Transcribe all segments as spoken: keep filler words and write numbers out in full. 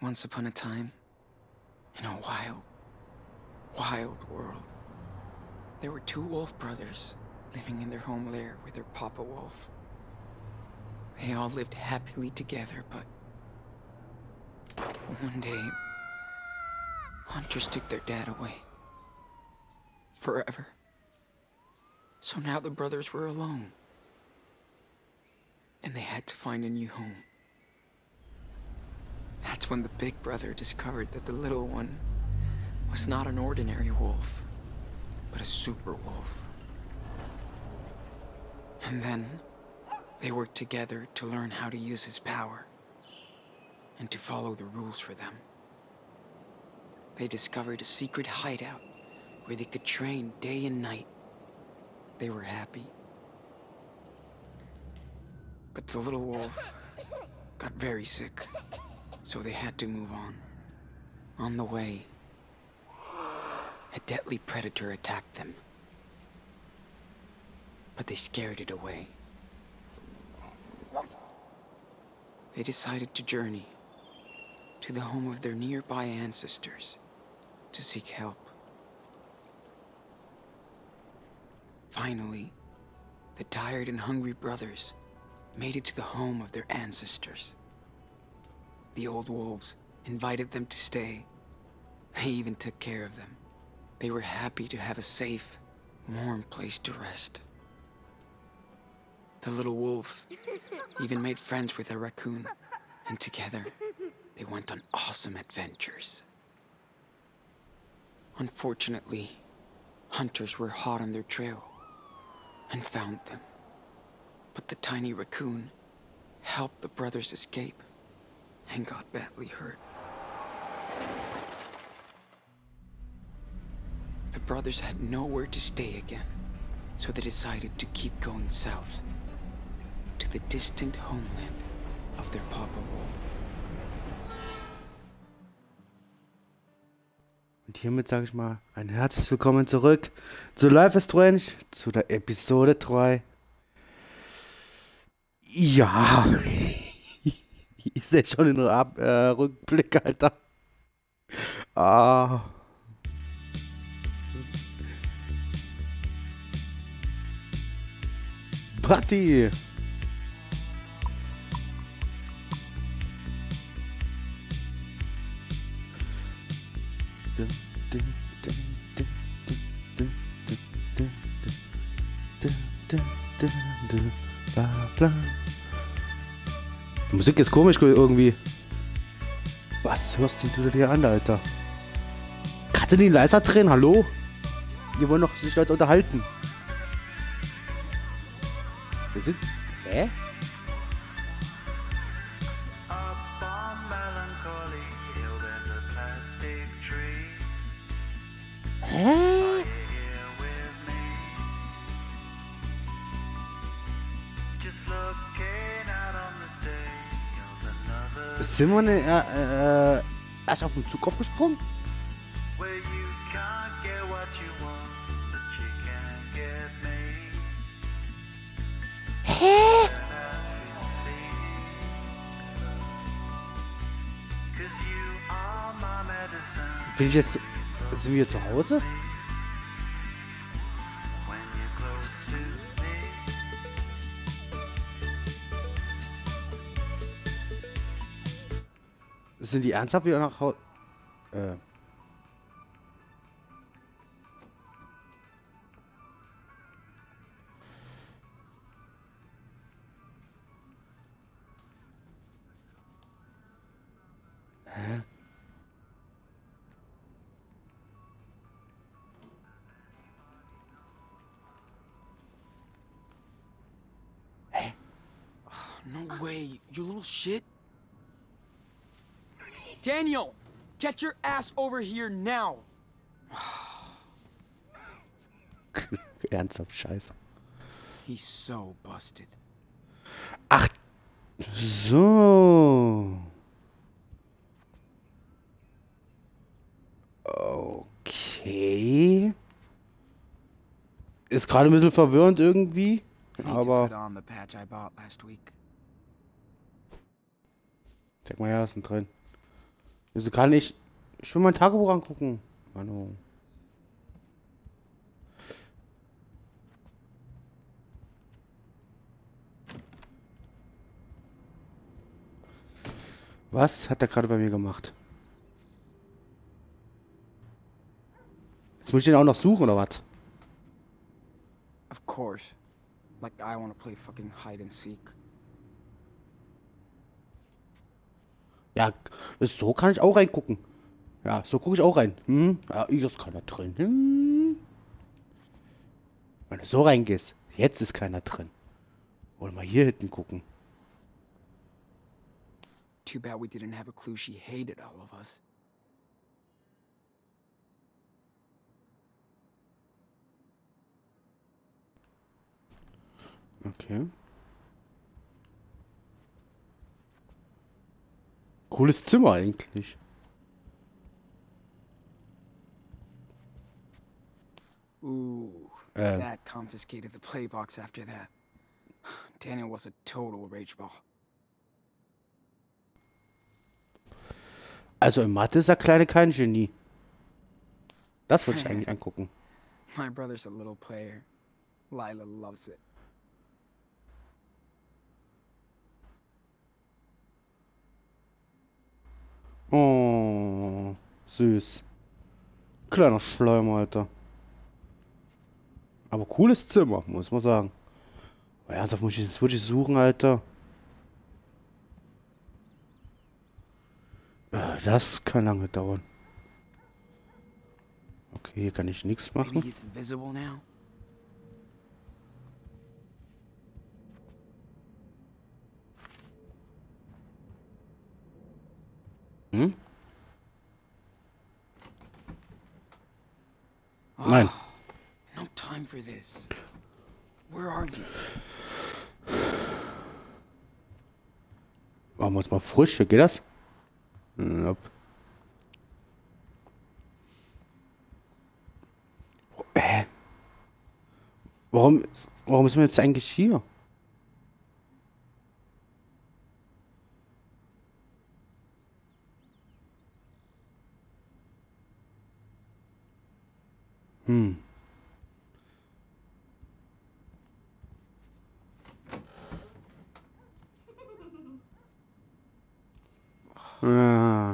Once upon a time, in a wild, wild world, there were two wolf brothers living in their home lair with their papa wolf. They all lived happily together, but one day, hunters took their dad away. Forever. So now the brothers were alone. And they had to find a new home. That's when the big brother discovered that the little one was not an ordinary wolf, but a super wolf. And then they worked together to learn how to use his power and to follow the rules for them. They discovered a secret hideout where they could train day and night. They were happy. But the little wolf got very sick, so they had to move on. On the way, a deadly predator attacked them. But they scared it away. They decided to journey to the home of their nearby ancestors to seek help. Finally, the tired and hungry brothers made it to the home of their ancestors. The old wolves invited them to stay. They even took care of them. They were happy to have a safe, warm place to rest. The little wolf even made friends with a raccoon, and together they went on awesome adventures. Unfortunately, hunters were hot on their trail and found them. But the tiny raccoon helped the brothers escape and got badly hurt. The brothers had nowhere to stay again, so they decided to keep going south to the distant homeland of their papa wolf. Und hiermit sage ich mal ein herzliches Willkommen zurück zu Life is Strange, zu der Episode drei. Ja, ich sehe schon den Ab äh, Rückblick, Alter. Ah. Party. Die Musik ist komisch irgendwie. Was hörst du dir an, Alter? Kannst du den leiser drehen? Hallo? Hier wollen noch sich Leute unterhalten. Wir sind... Hä? Hä? Sind wir ne, äh, äh, erst auf den Zug aufgesprungen? Hä? Bin ich jetzt... Sind wir zu Hause? Sind die ernsthaft wieder nach Hause? Äh. Hä? Hä? Oh, no way, you little shit. Daniel, get your ass over here now. Ernsthaft, scheiße. He's so busted. Ach, so. Okay. Ist gerade ein bisschen verwirrend irgendwie, aber... Zeig mal her, was ist denn drin? Also kann ich schon mein Tagebuch angucken. Hallo. Was hat er gerade bei mir gemacht? Jetzt muss ich den auch noch suchen, oder was? Of course. Like I want to play fucking hide and seek. Ja, so kann ich auch reingucken. Ja, so gucke ich auch rein. Hm? Ja, hier ist keiner drin. Hm? Wenn du so reingehst, jetzt ist keiner drin. Wollen wir hier hinten gucken. Too bad we didn't have a clue she hated all of us. Okay. Cooles Zimmer eigentlich. Ooh, Ähm. that confiscated the playbox after that. Daniel was a total rageball. Also in Mathe ist der Kleine kein Genie. Das wollte ich eigentlich angucken. My brother's a little player. Lila loves it. Oh, süß. Kleiner Schleim, Alter. Aber cooles Zimmer, muss man sagen. Aber ernsthaft, muss ich jetzt wirklich suchen, Alter. Äh, Das kann lange dauern. Okay, hier kann ich nichts Maybe machen. he's invisible now? Hm? Nein. No time for this. Where are you? Machen wir uns mal Früchte, geht das? Nope. Hä? Warum, warum sind wir jetzt eigentlich hier? Hm. Ah.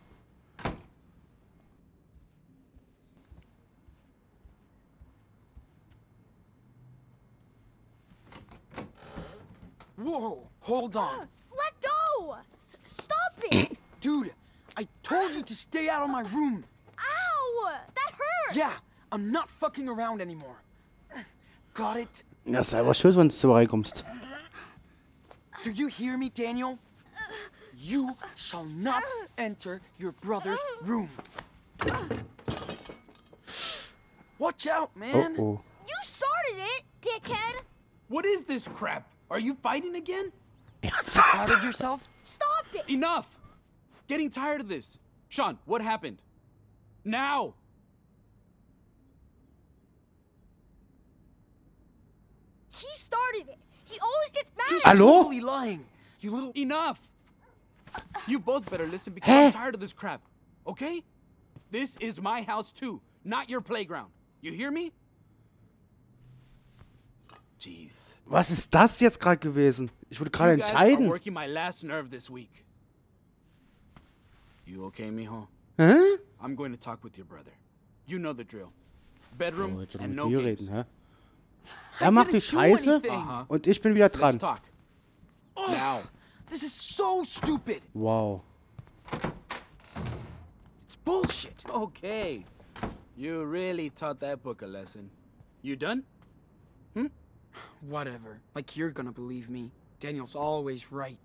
Whoa, hold on. Let go! S- Stop it! Dude, I told you to stay out of my room. Ow! That hurt! Yeah, I'm not fucking around anymore. Got it? Ja, sei aber schön, wenn du so reinkommst. Do you hear me, Daniel? You shall not enter your brother's room. Watch out, Oh, man. oh. You started it, dickhead! What is this crap? Are you fighting again? Proud of yourself? Stop it! Enough! Getting tired of this. Sean, what happened? Now! He started it! He always gets mad He's at me! Hallo? totally lying. You little... Enough! You both better listen because Hä? I'm tired of this crap. Okay? This is my house too, not your playground. You hear me? Jeez. Was ist das jetzt gerade gewesen? Ich wurde gerade You guys are entscheiden. working my last nerve this week. You okay, mijo? Hä? I'm going to talk with your brother. You know the drill. Bedroom Oh, jetzt soll er and mit no mir games. reden, hä? Er macht die didn't do Scheiße anything. Uh-huh. und ich bin wieder Let's dran. talk. Now. This is so stupid. Wow. It's bullshit. Okay. You really taught that book a lesson. You done? Whatever. Like you're gonna believe me. Daniel's always right.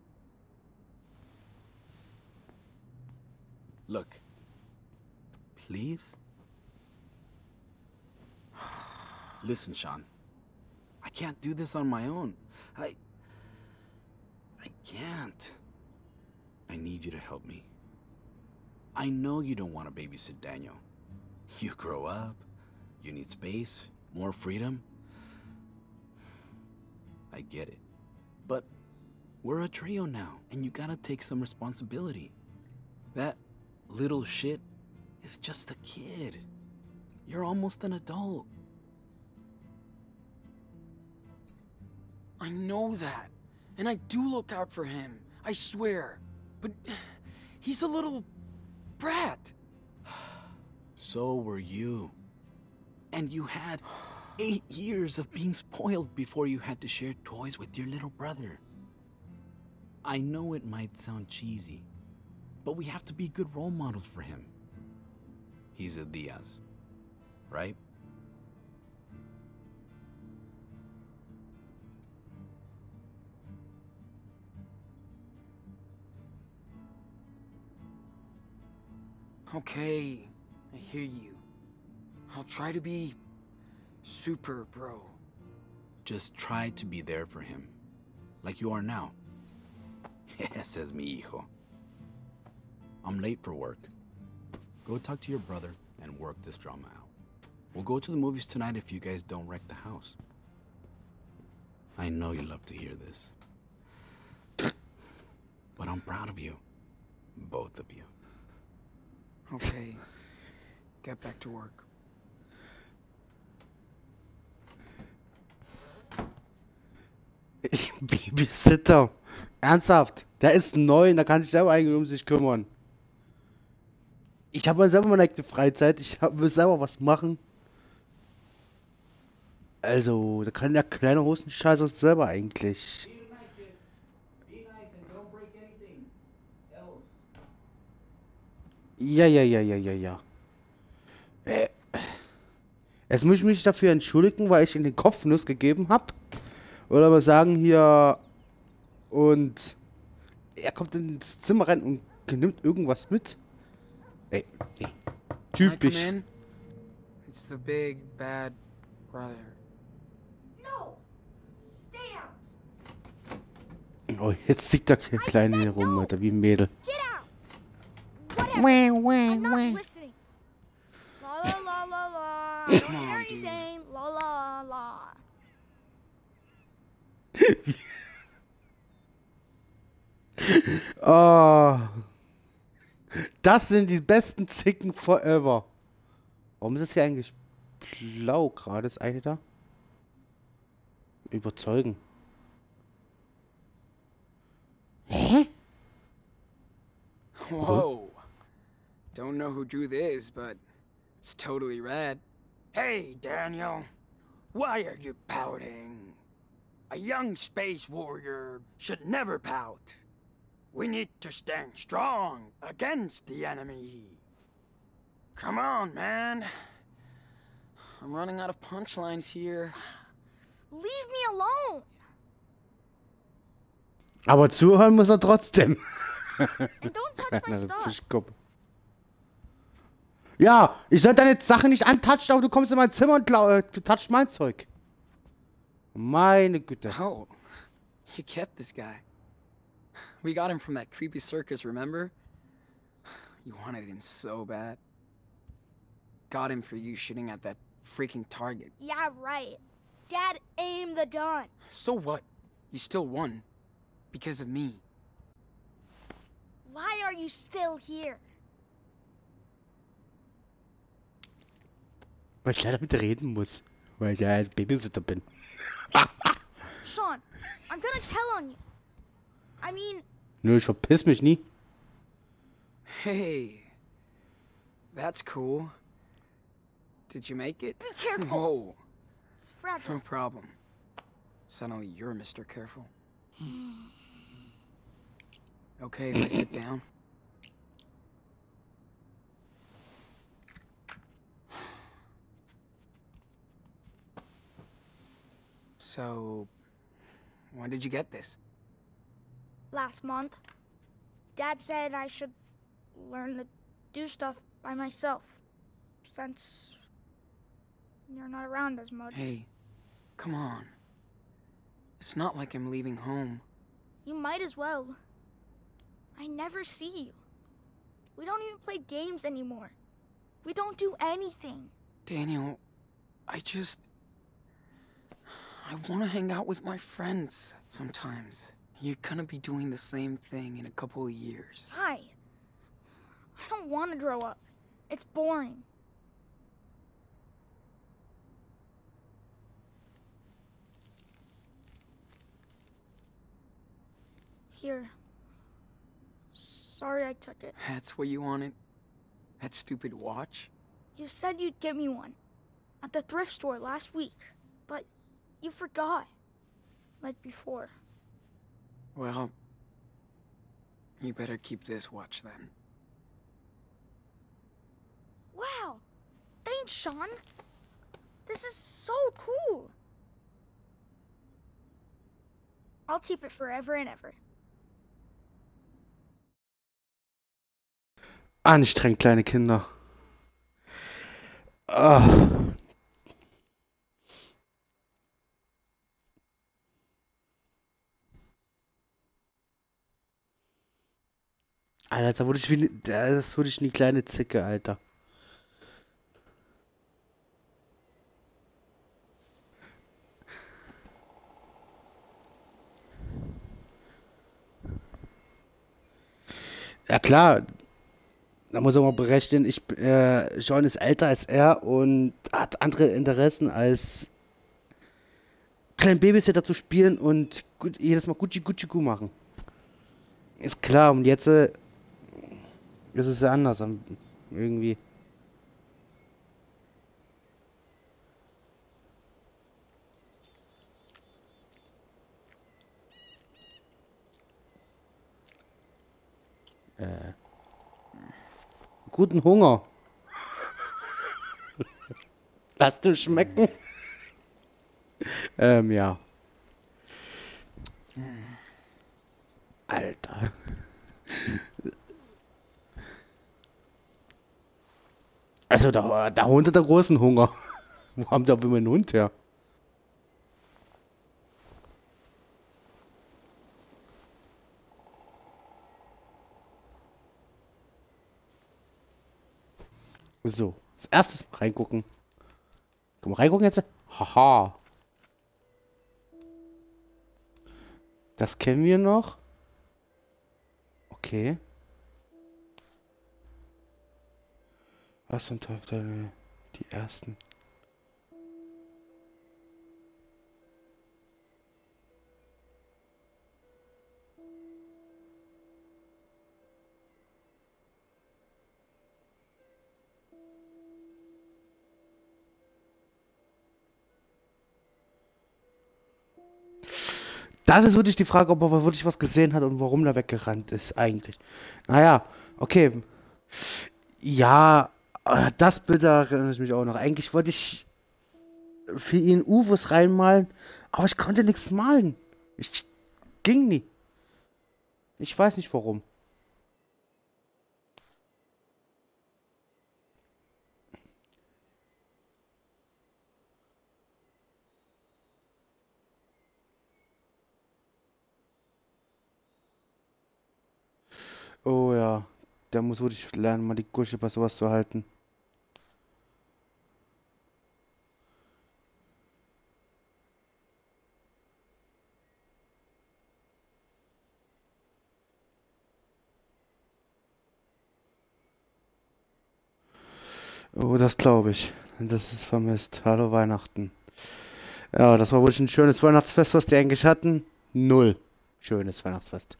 Look. Please? Listen, Sean. I can't do this on my own. I... I can't. I need you to help me. I know you don't want to babysit Daniel. You grow up, you need space, more freedom. I get it. But we're a trio now, and you gotta take some responsibility. That little shit is just a kid. You're almost an adult. I know that. And I do look out for him. I swear. But he's a little brat. So were you. And you had eight years of being spoiled before you had to share toys with your little brother. I know it might sound cheesy, but we have to be good role models for him. He's a Diaz, right? Okay, I hear you. I'll try to be super, bro. Just try to be there for him, like you are now. Says mi hijo. I'm late for work. Go talk to your brother and work this drama out. We'll go to the movies tonight if you guys don't wreck the house. I know you love to hear this. But I'm proud of you. Both of you. Okay, get back to work. Babysitter. Ernsthaft? Der ist neun, der kann sich selber eigentlich um sich kümmern. Ich habe selber meine eigene Freizeit, ich hab, will selber was machen. Also, da kann der kleine Hosenscheißer selber eigentlich. Ja, ja, ja, ja, ja, ja. Äh, jetzt muss ich mich dafür entschuldigen, weil ich in den Kopfnuss gegeben habe. Oder mal sagen hier... Und... Er kommt ins Zimmer rein und nimmt irgendwas mit. Ey, nee. Typisch. Can I come in? It's the big, bad brother. No! Stay out! Oh, jetzt sieht der Kleine hier rum, Alter, wie ein Mädel. Get out! Whatever. Wah, wah, I'm not wah. listening. La la la la la. I don't Come hear on, dude. anything. La la la. Oh. Das sind die besten Zicken forever. Warum ist das hier eigentlich blau gerade, das eine da? Überzeugen. Hä? Whoa. Don't know who drew this, but it's totally rad. Hey, Daniel. Why are you pouting? A young space warrior should never pout. We need to stand strong against the enemy. Come on, man. I'm running out of punchlines here. Leave me alone. Aber zuhören muss er trotzdem. And don't touch my Kleiner stuff. Fischkopf. Ja, ich soll deine Sache nicht antatschen, aber du kommst in mein Zimmer und äh, du touchst mein Zeug. Meine Güte. Oh, you kept this guy. We got him from that creepy circus, remember? You wanted him so bad. Got him for you shooting at that freaking target. Yeah, right. Dad aimed the gun. So what? You still won. Because of me. Why are you still here? Weil ich leider mit dir reden muss. Weil ich ja ein Babysitter bin. Sean, I'm gonna tell on you. I mean, Nö, ich verpiss mich nie. Hey. That's cool. Did you make it? be careful. Whoa. It's fragile. No problem. Suddenly you're Mister Careful. Okay, if I sit down. So, when did you get this? Last month, Dad said I should learn to do stuff by myself. Since you're not around as much. Hey, come on. It's not like I'm leaving home. You might as well. I never see you. We don't even play games anymore. We don't do anything. Daniel, I just... I want to hang out with my friends sometimes. You're gonna be doing the same thing in a couple of years. Hi. I don't want to grow up. It's boring. Here. Sorry I took it. That's what you wanted? That stupid watch? You said you'd get me one at the thrift store last week, but you forgot. Like before. Well, you better keep this watch then. Wow! Thanks, Sean. This is so cool. I'll keep it forever and ever. Anstrengend, kleine Kinder. Ah. Alter, da wurde ich wie, ne- das wurde ich eine kleine Zicke, Alter. Ja klar, da muss man mal berechnen, ich, äh, Sean ist älter als er und hat andere Interessen als kleinen Babysitter zu spielen und gut, jedes Mal Gucci Gucci Gu machen. Ist klar, und jetzt äh, ist es ja anders am- irgendwie. Äh, guten Hunger. Lass du schmecken. Ähm, ja. Alter. Also, der, der Hund hat einen großen Hunger. Wo haben da immer einen Hund her? So, als erstes mal reingucken. Kann man reingucken jetzt? Haha. Das kennen wir noch. Okay. Was zum Teufel? Die ersten. Das ist wirklich die Frage, ob er wirklich was gesehen hat und warum er weggerannt ist, eigentlich. Naja, okay. Ja, äh, das Bild da erinnere ich mich auch noch. Eigentlich wollte ich für ihn U F Os reinmalen, aber ich konnte nichts malen. Ich ging nie. Ich weiß nicht warum. Oh ja, der muss wirklich lernen, mal die Gusche bei sowas zu halten. Oh, das glaube ich. Das ist vermisst. Hallo Weihnachten. Ja, das war wohl ein schönes Weihnachtsfest, was die eigentlich hatten. Null. Schönes Weihnachtsfest.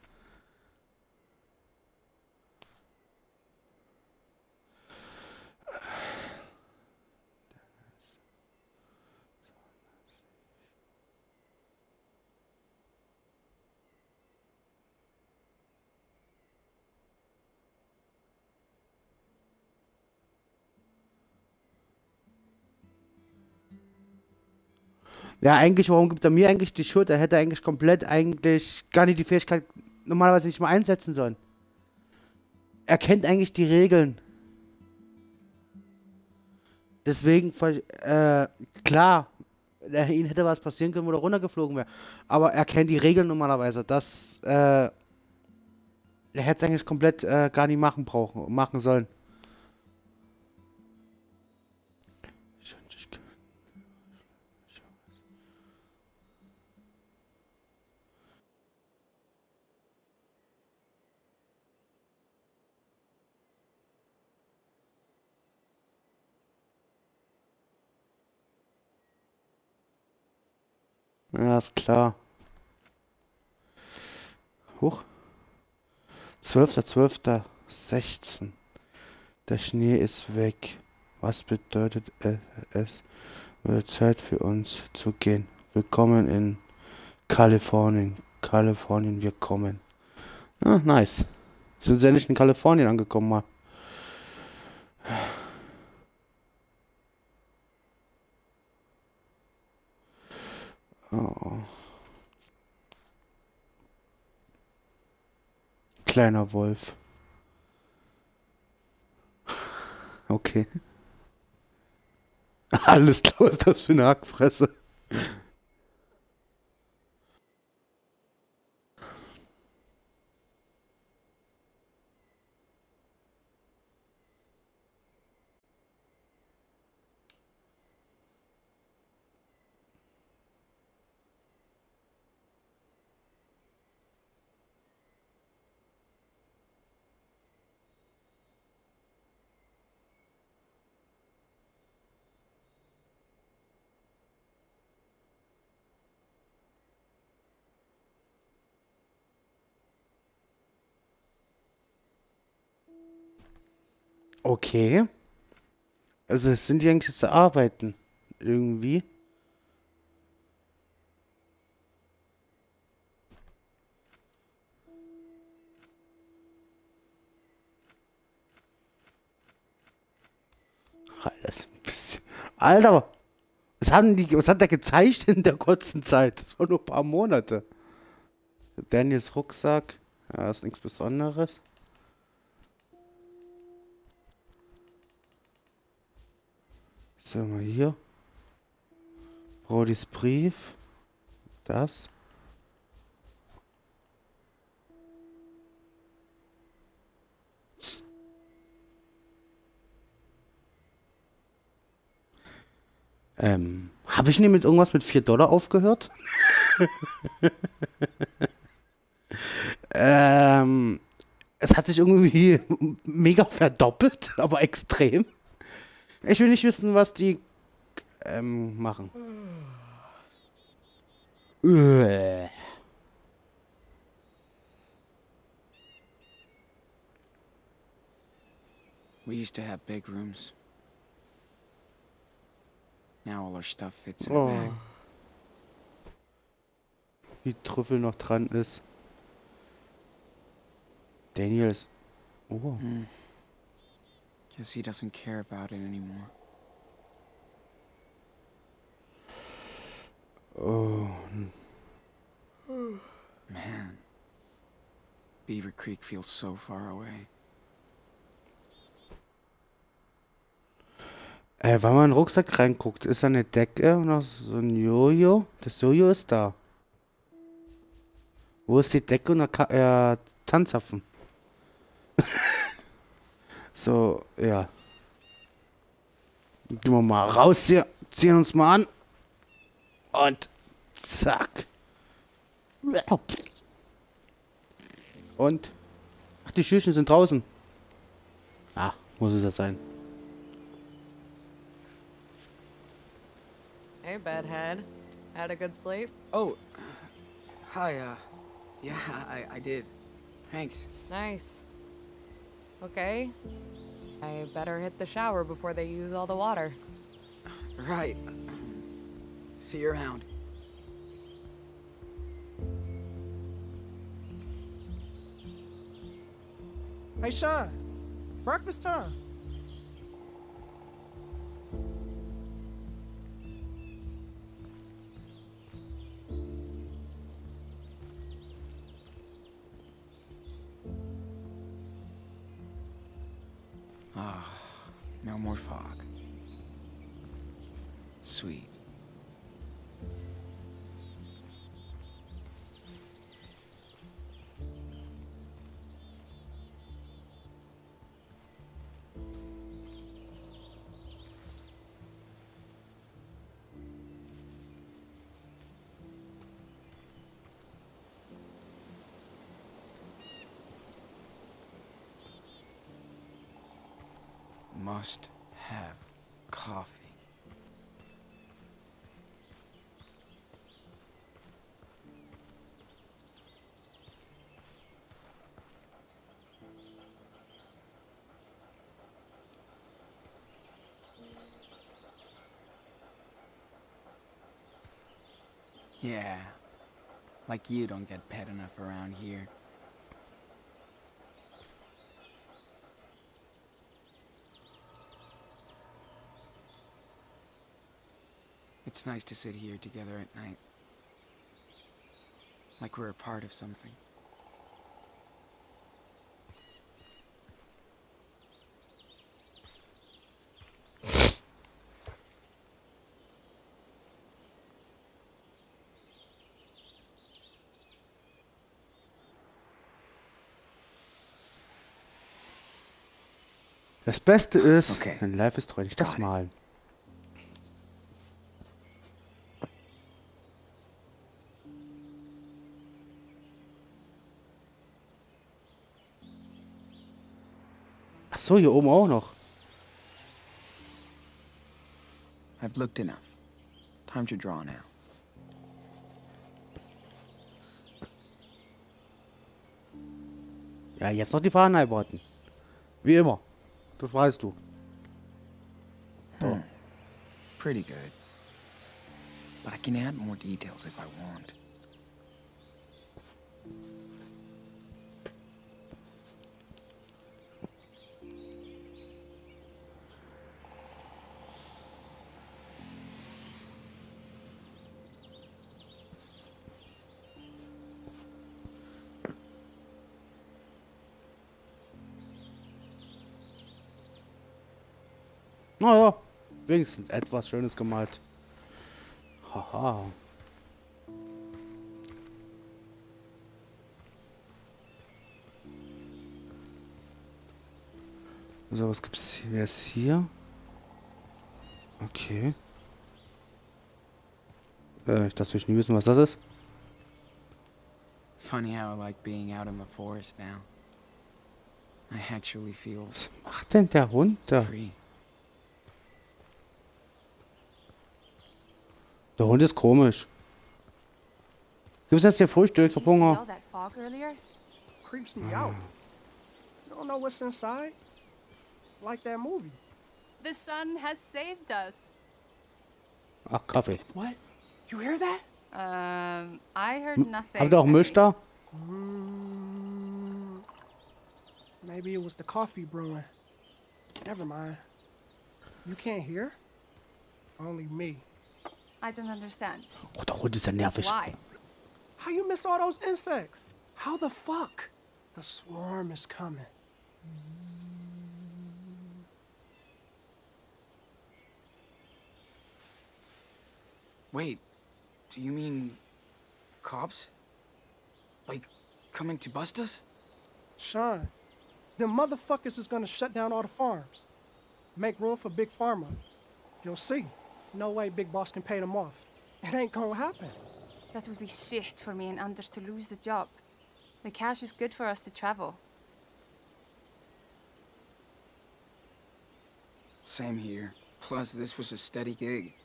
Ja, eigentlich, warum gibt er mir eigentlich die Schuld? Er hätte eigentlich komplett eigentlich gar nicht die Fähigkeit normalerweise nicht mal einsetzen sollen. Er kennt eigentlich die Regeln. Deswegen, ver- äh, klar, äh, ihm hätte was passieren können, wo er runtergeflogen wäre. Aber er kennt die Regeln normalerweise. Das, äh, er hätte es eigentlich komplett äh, gar nicht machen brauchen, machen sollen. Ja, ist klar. Huch. zwölfter zwölfter sechzehn. Der Schnee ist weg. Was bedeutet es? Es wird Zeit für uns zu gehen. Willkommen in Kalifornien. Kalifornien, wir kommen. Ah, nice. Sind sie endlich in Kalifornien angekommen, mal. Oh. Kleiner Wolf. Okay. Alles klar, was ist das für eine Hackfresse? Okay. Also sind die eigentlich zu arbeiten? Irgendwie. Alles ein bisschen. Alter! Was haben die, was hat der gezeichnet in der kurzen Zeit? Das waren nur ein paar Monate. Daniels Rucksack. Ja, ist nichts Besonderes. So, mal hier. Brodys Brief. Das. Ähm, habe ich nicht mit irgendwas mit vier Dollar aufgehört? ähm, es hat sich irgendwie mega verdoppelt, aber extrem. Ich will nicht wissen, was die ähm, machen. Uäh. We used to have big rooms. Now all our stuff fits in a Oh. bag. Wie Trüffel noch dran ist. Daniel ist... Oh. Hmm. Guess he doesn't care about it anymore. Oh. Man. Beaver Creek feels so far away. Äh, wenn man in den Rucksack reinguckt, ist da eine Decke und noch so ein Jojo. Das Jojo ist da. Wo ist die Decke und der Ka äh, Tanzapfen? So, ja. Gehen wir mal raus hier. Ziehen uns mal an. Und zack. Und. Ach, die Schüchen sind draußen. Ah, muss es jetzt sein. Hey, bedhead. Had a good sleep? Oh. Hi, uh. Yeah, I, I did. Thanks. Nice. Okay. I better hit the shower before they use all the water. Right. See you around. Hey, Sean. Breakfast time. Ah, no more fog. Sweet. Must have coffee. Yeah. Like you don't get pet enough around here. It's nice to sit here together at night. Like we're a part of something. Das Beste ist, Okay. wenn Life ist treu, nicht das Got it. Malen. Ach so, hier oben auch noch. I've looked enough. Time to draw now. Ja, jetzt noch die Fahnen einbraten. Wie immer. Das weißt du. Hmm. Pretty good. But I can add more details if I want. Naja, wenigstens etwas Schönes gemalt. Haha. So, was gibt's jetzt hier? Okay. Äh, ich dachte, ich nie wissen, was das ist. Funny how I like being out in the forest now. I actually feel Was macht denn der Hund da? free. Der Hund ist komisch. Gibt's jetzt hier Frühstück? Ich Did hab you see all Hunger. that fog earlier? Creeps me out. You don't know what's inside? Like that movie. The sun has saved us. Ach, Kaffee. What? You hear that? Um, I heard Hm, nothing. Habt ihr auch I Milch think. da? Mm, maybe it was the coffee brewing. Never mind. You can't hear? Only me. I don't understand. Oh, der Hund ist ja nervig. Why? How you miss all those insects? How the fuck? The swarm is coming. Wait, do you mean cops? Like, coming to bust us? Sean, them motherfuckers is gonna shut down all the farms. Make room for Big Pharma. You'll see. No way Big Boss can pay them off. It ain't gonna happen. That would be shit for me and Anders to lose the job. The cash is good for us to travel. Same here. Plus, this was a steady gig.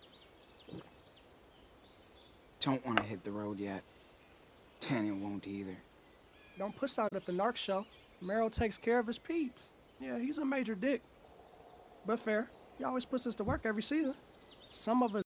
Don't want to hit the road yet. Daniel won't either. Don't puss out at the narc show. Merrill takes care of his peeps. Yeah, he's a major dick. But fair. He always puts us to work every season. Some of us